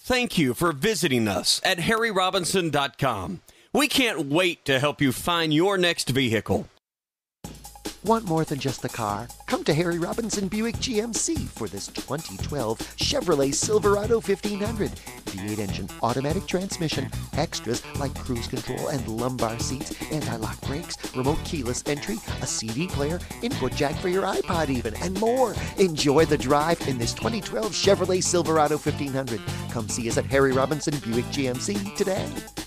Thank you for visiting us at harryrobinson.com. We can't wait to help you find your next vehicle. Want more than just the car? Come to Harry Robinson Buick GMC for this 2012 Chevrolet Silverado 1500. V8 engine, automatic transmission, extras like cruise control and lumbar seats, anti-lock brakes, remote keyless entry, a CD player, input jack for your iPod even, and more. Enjoy the drive in this 2012 Chevrolet Silverado 1500. Come see us at Harry Robinson Buick GMC today.